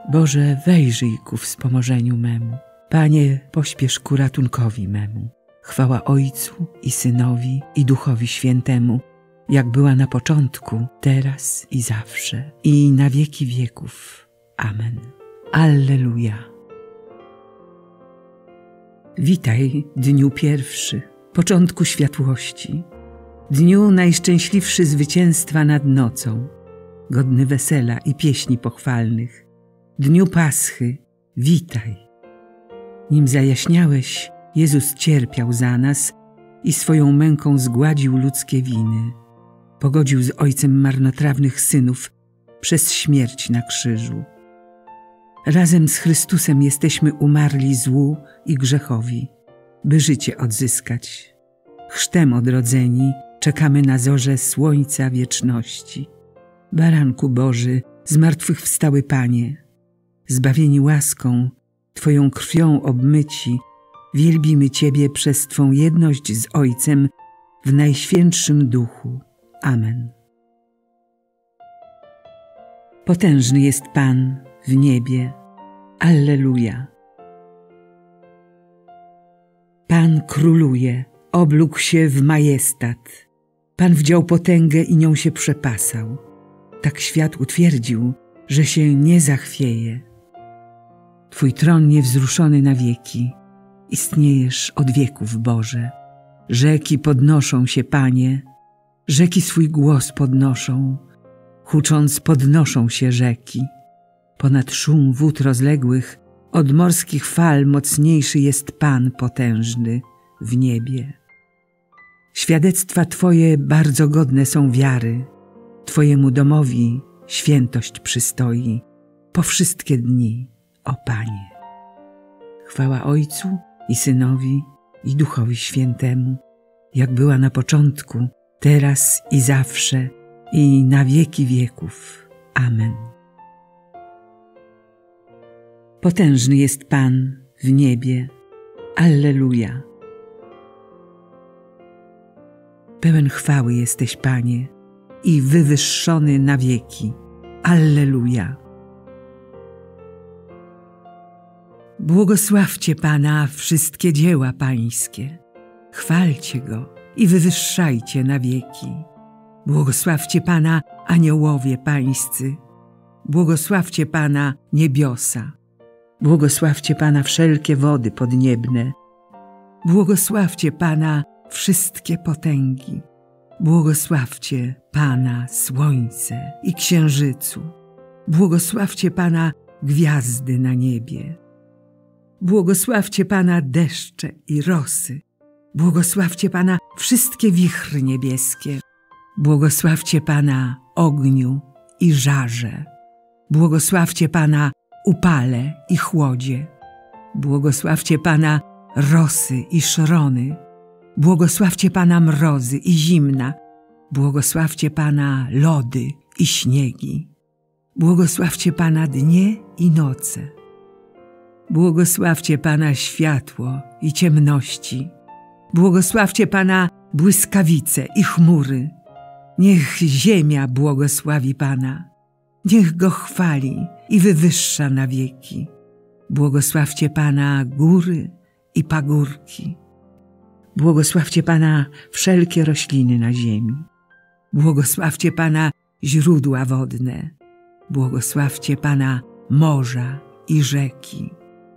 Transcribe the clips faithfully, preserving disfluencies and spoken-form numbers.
Boże, wejrzyj ku wspomożeniu memu. Panie, pośpiesz ku ratunkowi memu. Chwała Ojcu i Synowi i Duchowi Świętemu, jak była na początku, teraz i zawsze, i na wieki wieków. Amen. Alleluja. Witaj, dniu pierwszy, początku światłości, dniu najszczęśliwszy zwycięstwa nad nocą, godny wesela i pieśni pochwalnych, dniu Paschy, witaj. Nim zajaśniałeś, Jezus cierpiał za nas i swoją męką zgładził ludzkie winy. Pogodził z Ojcem marnotrawnych synów przez śmierć na krzyżu. Razem z Chrystusem jesteśmy umarli złu i grzechowi, by życie odzyskać. Chrztem odrodzeni czekamy na zorze słońca wieczności. Baranku Boży, zmartwychwstały Panie, zbawieni łaską, Twoją krwią obmyci, wielbimy Ciebie przez Twą jedność z Ojcem w Najświętszym Duchu. Amen. Potężny jest Pan w niebie. Alleluja. Pan króluje, oblógł się w majestat. Pan wdział potęgę i nią się przepasał. Tak świat utwierdził, że się nie zachwieje. Twój tron niewzruszony na wieki. Istniejesz od wieków, Boże. Rzeki podnoszą się, Panie. Rzeki swój głos podnoszą. Hucząc podnoszą się rzeki. Ponad szum wód rozległych, od morskich fal mocniejszy jest Pan potężny w niebie. Świadectwa Twoje bardzo godne są wiary. Twojemu domowi świętość przystoi po wszystkie dni, o Panie. Chwała Ojcu i Synowi i Duchowi Świętemu, jak była na początku, teraz i zawsze, i na wieki wieków. Amen. Potężny jest Pan w niebie. Alleluja. Pełen chwały jesteś, Panie, i wywyższony na wieki. Alleluja. Błogosławcie Pana wszystkie dzieła Pańskie. Chwalcie Go i wywyższajcie na wieki. Błogosławcie Pana aniołowie Pańscy. Błogosławcie Pana niebiosa. Błogosławcie Pana wszelkie wody podniebne. Błogosławcie Pana wszystkie potęgi. Błogosławcie Pana słońce i księżycu. Błogosławcie Pana gwiazdy na niebie. Błogosławcie Pana deszcze i rosy. Błogosławcie Pana wszystkie wichry niebieskie. Błogosławcie Pana ogniu i żarze. Błogosławcie Pana upale i chłodzie. Błogosławcie Pana rosy i szrony. Błogosławcie Pana mrozy i zimna. Błogosławcie Pana lody i śniegi. Błogosławcie Pana dnie i noce. Błogosławcie Pana światło i ciemności. Błogosławcie Pana błyskawice i chmury. Niech ziemia błogosławi Pana. Niech Go chwali i wywyższa na wieki. Błogosławcie Pana góry i pagórki. Błogosławcie Pana wszelkie rośliny na ziemi. Błogosławcie Pana źródła wodne. Błogosławcie Pana morza i rzeki.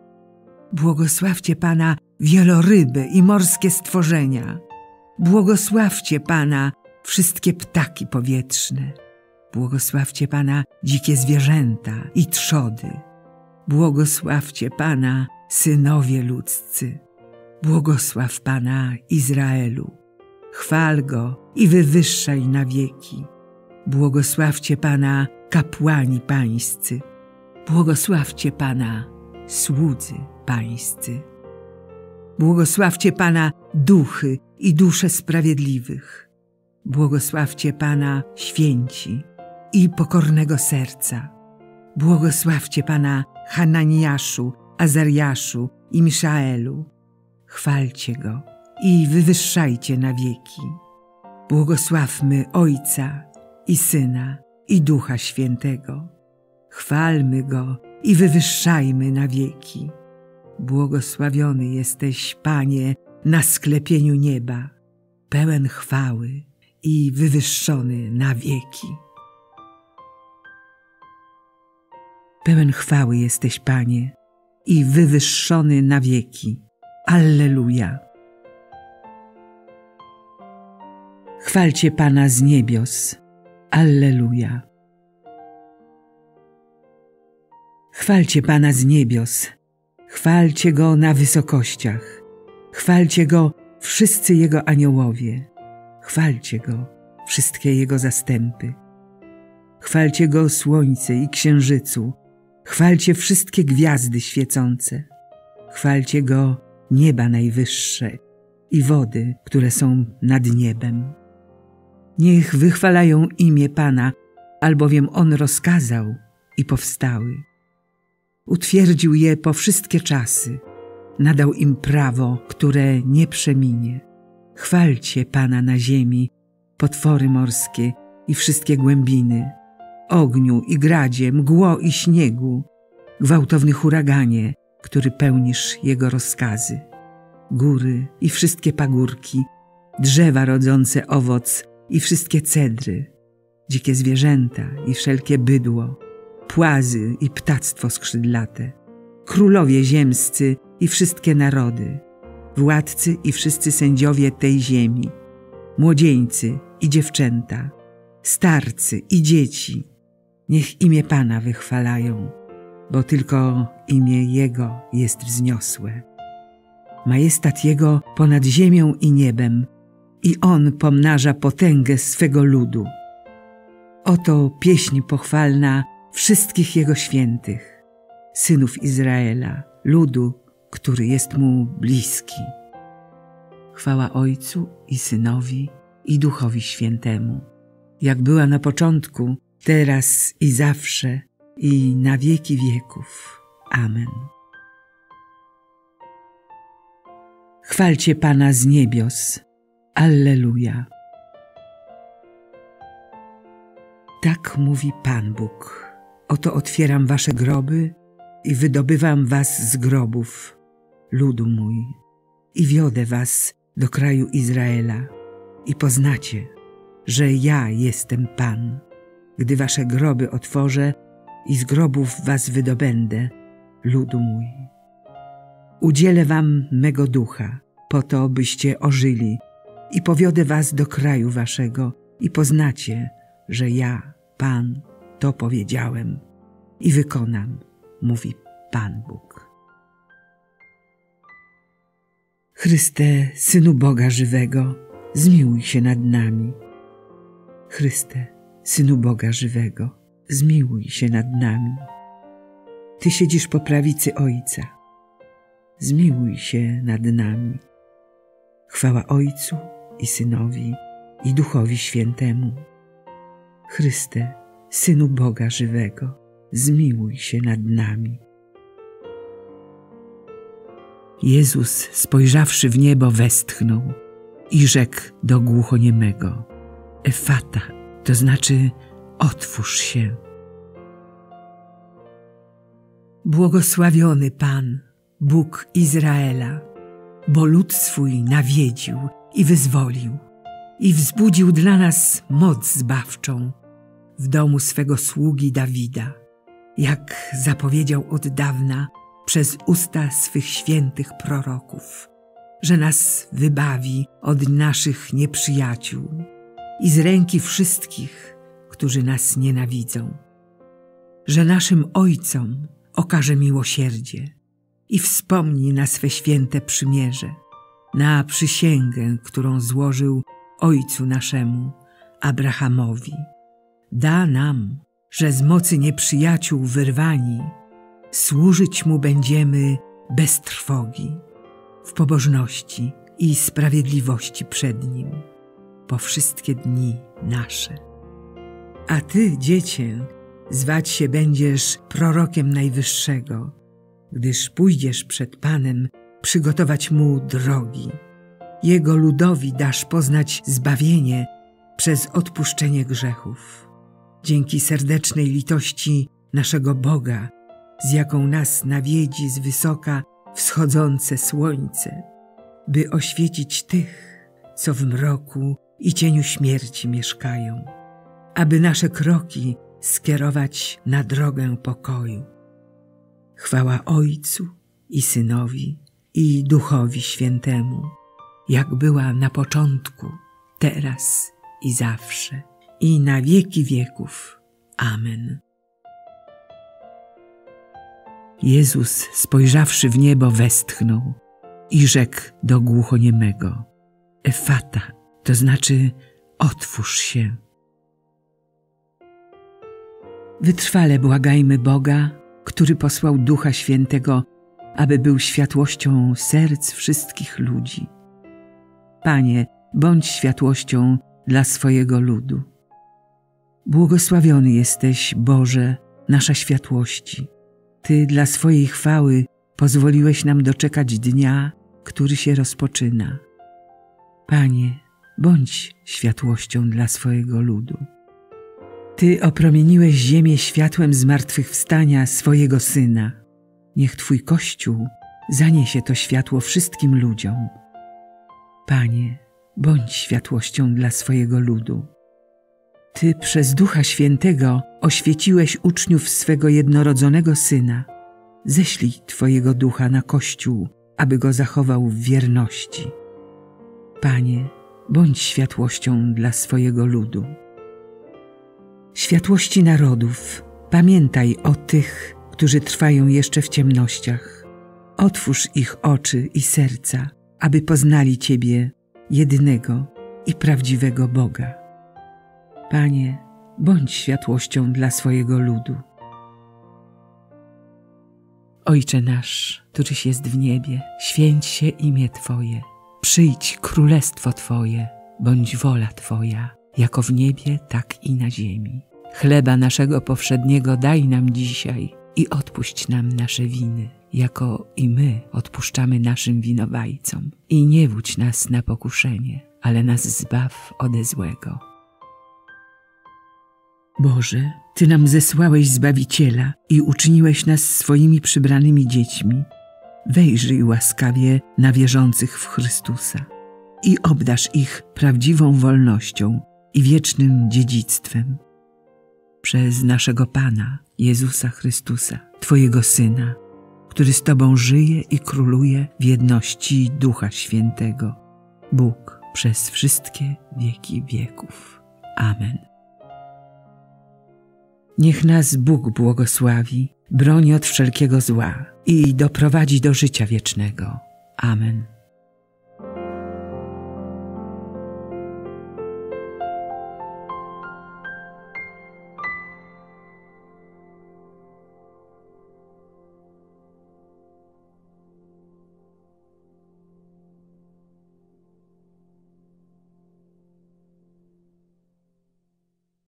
Błogosławcie Pana wieloryby i morskie stworzenia. Błogosławcie Pana wszystkie ptaki powietrzne. Błogosławcie Pana dzikie zwierzęta i trzody. Błogosławcie Pana synowie ludzcy. Błogosław Pana Izraelu. Chwal Go i wywyższaj na wieki. Błogosławcie Pana kapłani pańscy. Błogosławcie Pana słudzy pańscy. Błogosławcie Pana duchy i dusze sprawiedliwych. Błogosławcie Pana święci i pokornego serca. Błogosławcie Pana Hananiaszu, Azariaszu i Miszaelu. Chwalcie Go i wywyższajcie na wieki. Błogosławmy Ojca i Syna i Ducha Świętego. Chwalmy Go i wywyższajmy na wieki. Błogosławiony jesteś, Panie, na sklepieniu nieba, pełen chwały i wywyższony na wieki. Pełen chwały jesteś, Panie, i wywyższony na wieki. Alleluja. Chwalcie Pana z niebios. Alleluja. Chwalcie Pana z niebios. Chwalcie Go na wysokościach. Chwalcie Go wszyscy Jego aniołowie. Chwalcie Go wszystkie Jego zastępy. Chwalcie Go słońce i księżycu. Chwalcie wszystkie gwiazdy świecące. Chwalcie Go nieba najwyższe i wody, które są nad niebem. Niech wychwalają imię Pana, albowiem On rozkazał i powstały. Utwierdził je po wszystkie czasy. Nadał im prawo, które nie przeminie. Chwalcie Pana na ziemi, potwory morskie i wszystkie głębiny, ogniu i gradzie, mgło i śniegu, gwałtowny huraganie, który pełnisz Jego rozkazy, góry i wszystkie pagórki, drzewa rodzące owoc i wszystkie cedry, dzikie zwierzęta i wszelkie bydło, płazy i ptactwo skrzydlate, królowie ziemscy i wszystkie narody, władcy i wszyscy sędziowie tej ziemi, młodzieńcy i dziewczęta, starcy i dzieci. Niech imię Pana wychwalają, bo tylko imię Jego jest wzniosłe. Majestat Jego ponad ziemią i niebem i On pomnaża potęgę swego ludu. Oto pieśń pochwalna wszystkich Jego świętych, synów Izraela, ludu, który jest Mu bliski. Chwała Ojcu i Synowi i Duchowi Świętemu, jak była na początku, teraz i zawsze, i na wieki wieków. Amen. Chwalcie Pana z niebios. Alleluja. Tak mówi Pan Bóg. Oto otwieram wasze groby i wydobywam was z grobów, ludu mój, i wiodę was do kraju Izraela i poznacie, że ja jestem Pan, gdy wasze groby otworzę i z grobów was wydobędę, ludu mój. Udzielę wam mego ducha, po to, byście ożyli, i powiodę was do kraju waszego i poznacie, że ja, Pan, to powiedziałem i wykonam, mówi Pan Bóg. Chryste, Synu Boga żywego, zmiłuj się nad nami. Chryste, Synu Boga żywego, zmiłuj się nad nami. Ty siedzisz po prawicy Ojca, zmiłuj się nad nami. Chwała Ojcu i Synowi i Duchowi Świętemu. Chryste, Synu Boga żywego, zmiłuj się nad nami. Jezus, spojrzawszy w niebo, westchnął i rzekł do głuchoniemego: Efata, to znaczy otwórz się. Błogosławiony Pan, Bóg Izraela, bo lud swój nawiedził i wyzwolił i wzbudził dla nas moc zbawczą w domu swego sługi Dawida, jak zapowiedział od dawna przez usta swych świętych proroków, że nas wybawi od naszych nieprzyjaciół i z ręki wszystkich, którzy nas nienawidzą, że naszym ojcom okaże miłosierdzie i wspomni na swe święte przymierze, na przysięgę, którą złożył ojcu naszemu, Abrahamowi. Da nam, że z mocy nieprzyjaciół wyrwani, służyć Mu będziemy bez trwogi, w pobożności i sprawiedliwości przed Nim, po wszystkie dni nasze. A Ty, Dziecię, zwać się będziesz prorokiem Najwyższego, gdyż pójdziesz przed Panem przygotować Mu drogi. Jego ludowi dasz poznać zbawienie przez odpuszczenie grzechów. Dzięki serdecznej litości naszego Boga z jaką nas nawiedzi z wysoka wschodzące słońce, by oświecić tych, co w mroku i cieniu śmierci mieszkają, aby nasze kroki skierować na drogę pokoju. Chwała Ojcu i Synowi i Duchowi Świętemu, jak była na początku, teraz i zawsze, i na wieki wieków. Amen. Jezus, spojrzawszy w niebo, westchnął i rzekł do głuchoniemego: Efata, to znaczy otwórz się. Wytrwale błagajmy Boga, który posłał Ducha Świętego, aby był światłością serc wszystkich ludzi. Panie, bądź światłością dla swojego ludu. Błogosławiony jesteś, Boże, nasza światłości. Ty dla swojej chwały pozwoliłeś nam doczekać dnia, który się rozpoczyna. Panie, bądź światłością dla swojego ludu. Ty opromieniłeś ziemię światłem zmartwychwstania swojego Syna. Niech Twój Kościół zaniesie to światło wszystkim ludziom. Panie, bądź światłością dla swojego ludu. Ty przez Ducha Świętego oświeciłeś uczniów swego jednorodzonego Syna. Ześlij Twojego Ducha na Kościół, aby go zachował w wierności. Panie, bądź światłością dla swojego ludu. Światłości narodów, pamiętaj o tych, którzy trwają jeszcze w ciemnościach. Otwórz ich oczy i serca, aby poznali Ciebie, jedynego i prawdziwego Boga. Panie, bądź światłością dla swojego ludu. Ojcze nasz, któryś jest w niebie, święć się imię Twoje. Przyjdź królestwo Twoje, bądź wola Twoja, jako w niebie, tak i na ziemi. Chleba naszego powszedniego daj nam dzisiaj i odpuść nam nasze winy, jako i my odpuszczamy naszym winowajcom. I nie wódź nas na pokuszenie, ale nas zbaw ode złego. Boże, Ty nam zesłałeś Zbawiciela i uczyniłeś nas swoimi przybranymi dziećmi. Wejrzyj łaskawie na wierzących w Chrystusa i obdarz ich prawdziwą wolnością i wiecznym dziedzictwem. Przez naszego Pana, Jezusa Chrystusa, Twojego Syna, który z Tobą żyje i króluje w jedności Ducha Świętego, Bóg przez wszystkie wieki wieków. Amen. Niech nas Bóg błogosławi, broni od wszelkiego zła i doprowadzi do życia wiecznego. Amen.